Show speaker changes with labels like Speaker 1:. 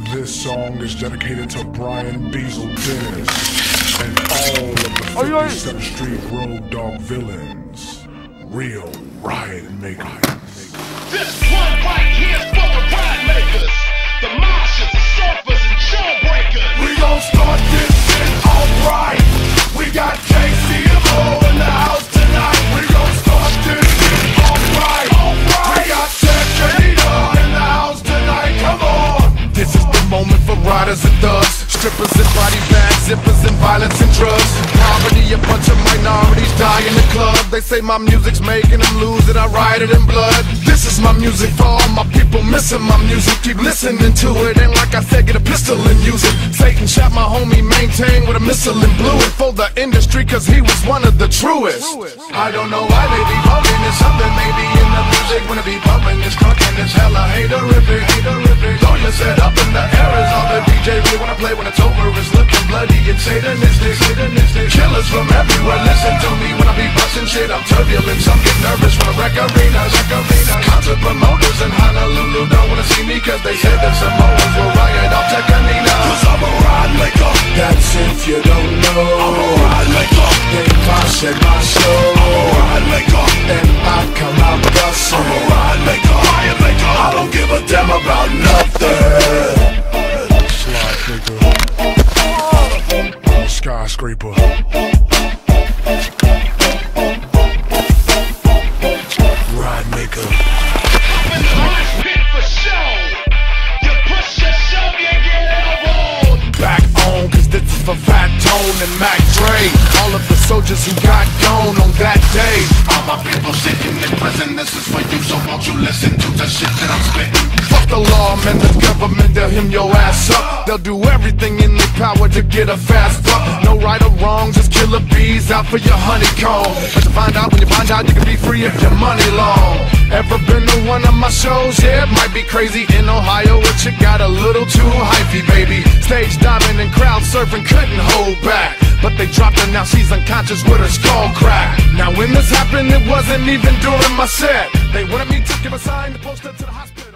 Speaker 1: This song is dedicated to Brian Beazle Dennis and all of the 57th Street Road Dog villains. Real Riot Makers.
Speaker 2: This one right here's for the Riot Makers, the Martians, the surfers, and jawbreakers.
Speaker 3: We gon' start this shit alright. We got KCMO in the house tonight. We gon' start this shit alright. We got Santeri in the house tonight. Come on. This is the moment for riders and thugs, strippers and body bags, zippers and violence and drugs. Poverty, a bunch of minorities die in the club. They say my music's making them lose it, I write it in blood. This is my music for all my people missing my music. Keep listening to it, and like I said, get a pistol and use it. Satan shot my homie, maintain with a missile and blew it for the industry, cause he was one of the truest. I don't know why they be bumping, it's something maybe in the music. When it be bumping, it's crunking, it's hella haterific. Lawyers set up in the areas, all the DJ really wanna play when it's over. It's looking bloody and satanistic. Killers from everywhere, listen to me when I be busting shit. I'm turbulent, some get nervous when I wreck arenas. Concert promoters in Honolulu don't wanna see me, cause they said that Samoans will riot off Tekanina. Cause I'm a Riot Maker. That's if you don't know. I'm a Riot Maker. They caution my soul. I'm a Riot Maker. And I come out bustin'. I'm a Riot Maker. Riot Maker. I don't give a damn about nothing.
Speaker 1: Slide nigga. Skyscraper. Riot Maker.
Speaker 2: In the mosh pit for show. You push your show, you get elbowed.
Speaker 3: Back on, cause this is for Fat Tone and Mac Dre. All of the soldiers who got gone on that day.
Speaker 2: All my people sitting in prison, this is for you, so won't you listen to the shit that I'm spitting.
Speaker 3: Fuck the law, man, the government, they'll hem your ass up. They'll do everything in their power to get a fast buck. No right or wrong, just killer bees out for your honeycomb. But you find out, when you find out, you can be free if your money long. Ever been to one of my shows? Yeah, it might be crazy in Ohio, but you got a little too hypey, baby. Stage diving and crowd surfing couldn't hold back, but they dropped her, now she's unconscious with her skull cracked. Now when this happened, it wasn't even during my set. They wanted me to give a sign to post her to the hospital.